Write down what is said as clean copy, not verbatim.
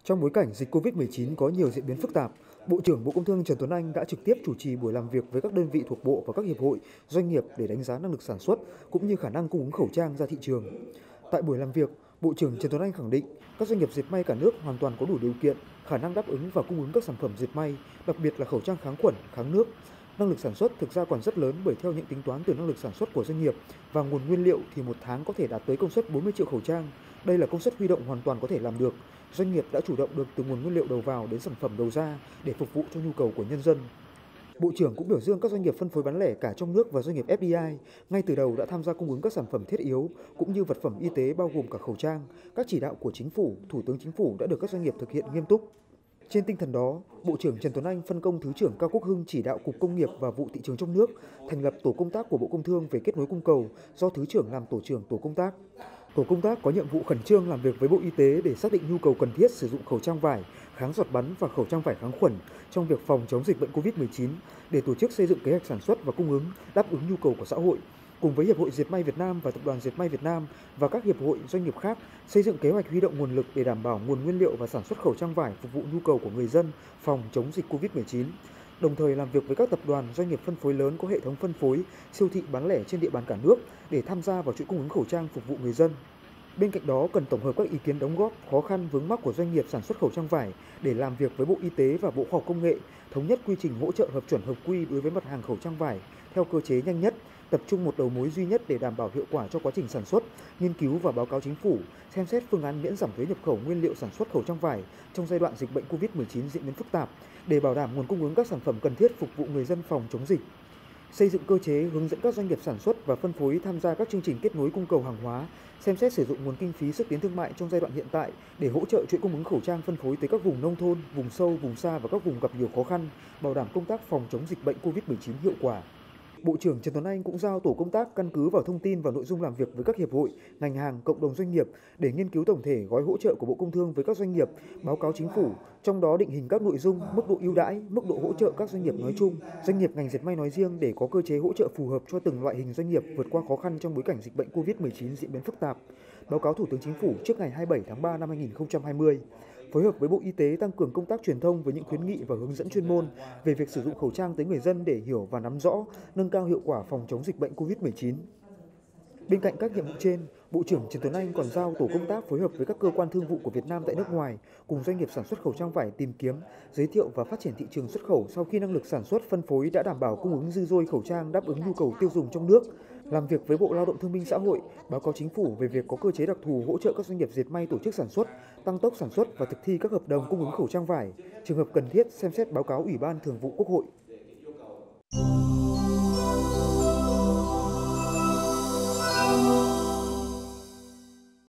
Trong bối cảnh dịch COVID-19 có nhiều diễn biến phức tạp, Bộ trưởng Bộ Công Thương Trần Tuấn Anh đã trực tiếp chủ trì buổi làm việc với các đơn vị thuộc Bộ và các hiệp hội, doanh nghiệp để đánh giá năng lực sản xuất cũng như khả năng cung ứng khẩu trang ra thị trường. Tại buổi làm việc, Bộ trưởng Trần Tuấn Anh khẳng định các doanh nghiệp dệt may cả nước hoàn toàn có đủ điều kiện, khả năng đáp ứng và cung ứng các sản phẩm dệt may, đặc biệt là khẩu trang kháng khuẩn, kháng nước. Năng lực sản xuất thực ra còn rất lớn bởi theo những tính toán từ năng lực sản xuất của doanh nghiệp và nguồn nguyên liệu thì một tháng có thể đạt tới công suất 40 triệu khẩu trang. Đây là công suất huy động hoàn toàn có thể làm được. Doanh nghiệp đã chủ động được từ nguồn nguyên liệu đầu vào đến sản phẩm đầu ra để phục vụ cho nhu cầu của nhân dân. Bộ trưởng cũng biểu dương các doanh nghiệp phân phối bán lẻ cả trong nước và doanh nghiệp FDI ngay từ đầu đã tham gia cung ứng các sản phẩm thiết yếu cũng như vật phẩm y tế bao gồm cả khẩu trang. Các chỉ đạo của Chính phủ, Thủ tướng Chính phủ đã được các doanh nghiệp thực hiện nghiêm túc. Trên tinh thần đó, Bộ trưởng Trần Tuấn Anh phân công Thứ trưởng Cao Quốc Hưng chỉ đạo Cục Công nghiệp và Vụ Thị trường trong nước thành lập tổ công tác của Bộ Công Thương về kết nối cung cầu do Thứ trưởng làm tổ trưởng tổ công tác. Tổ công tác có nhiệm vụ khẩn trương làm việc với Bộ Y tế để xác định nhu cầu cần thiết sử dụng khẩu trang vải, kháng giọt bắn và khẩu trang vải kháng khuẩn trong việc phòng chống dịch bệnh COVID-19 để tổ chức xây dựng kế hoạch sản xuất và cung ứng đáp ứng nhu cầu của xã hội. Cùng với Hiệp hội Dệt may Việt Nam và Tập đoàn Dệt may Việt Nam và các hiệp hội doanh nghiệp khác xây dựng kế hoạch huy động nguồn lực để đảm bảo nguồn nguyên liệu và sản xuất khẩu trang vải phục vụ nhu cầu của người dân phòng chống dịch COVID-19. Đồng thời làm việc với các tập đoàn doanh nghiệp phân phối lớn có hệ thống phân phối, siêu thị bán lẻ trên địa bàn cả nước để tham gia vào chuỗi cung ứng khẩu trang phục vụ người dân. Bên cạnh đó, cần tổng hợp các ý kiến đóng góp, khó khăn vướng mắc của doanh nghiệp sản xuất khẩu trang vải để làm việc với Bộ Y tế và Bộ Khoa học Công nghệ, thống nhất quy trình hỗ trợ hợp chuẩn hợp quy đối với mặt hàng khẩu trang vải theo cơ chế nhanh nhất, tập trung một đầu mối duy nhất để đảm bảo hiệu quả cho quá trình sản xuất, nghiên cứu và báo cáo Chính phủ, xem xét phương án miễn giảm thuế nhập khẩu nguyên liệu sản xuất khẩu trang vải trong giai đoạn dịch bệnh COVID-19 diễn biến phức tạp để bảo đảm nguồn cung ứng các sản phẩm cần thiết phục vụ người dân phòng chống dịch. Xây dựng cơ chế hướng dẫn các doanh nghiệp sản xuất và phân phối tham gia các chương trình kết nối cung cầu hàng hóa, xem xét sử dụng nguồn kinh phí xúc tiến thương mại trong giai đoạn hiện tại để hỗ trợ chuỗi cung ứng khẩu trang phân phối tới các vùng nông thôn, vùng sâu, vùng xa và các vùng gặp nhiều khó khăn, bảo đảm công tác phòng chống dịch bệnh COVID-19 hiệu quả. Bộ trưởng Trần Tuấn Anh cũng giao tổ công tác căn cứ vào thông tin và nội dung làm việc với các hiệp hội, ngành hàng, cộng đồng doanh nghiệp để nghiên cứu tổng thể gói hỗ trợ của Bộ Công Thương với các doanh nghiệp, báo cáo Chính phủ, trong đó định hình các nội dung, mức độ ưu đãi, mức độ hỗ trợ các doanh nghiệp nói chung, doanh nghiệp ngành dệt may nói riêng để có cơ chế hỗ trợ phù hợp cho từng loại hình doanh nghiệp vượt qua khó khăn trong bối cảnh dịch bệnh COVID-19 diễn biến phức tạp. Báo cáo Thủ tướng Chính phủ trước ngày 27 tháng 3 năm 2020. Phối hợp với Bộ Y tế tăng cường công tác truyền thông với những khuyến nghị và hướng dẫn chuyên môn về việc sử dụng khẩu trang tới người dân để hiểu và nắm rõ, nâng cao hiệu quả phòng chống dịch bệnh COVID-19. Bên cạnh các nhiệm vụ trên, Bộ trưởng Trần Tuấn Anh còn giao tổ công tác phối hợp với các cơ quan thương vụ của Việt Nam tại nước ngoài cùng doanh nghiệp sản xuất khẩu trang vải tìm kiếm, giới thiệu và phát triển thị trường xuất khẩu sau khi năng lực sản xuất phân phối đã đảm bảo cung ứng dư dôi khẩu trang đáp ứng nhu cầu tiêu dùng trong nước. Làm việc với Bộ Lao động Thương binh Xã hội, báo cáo Chính phủ về việc có cơ chế đặc thù hỗ trợ các doanh nghiệp dệt may tổ chức sản xuất, tăng tốc sản xuất và thực thi các hợp đồng cung ứng khẩu trang vải. Trường hợp cần thiết xem xét báo cáo Ủy ban Thường vụ Quốc hội.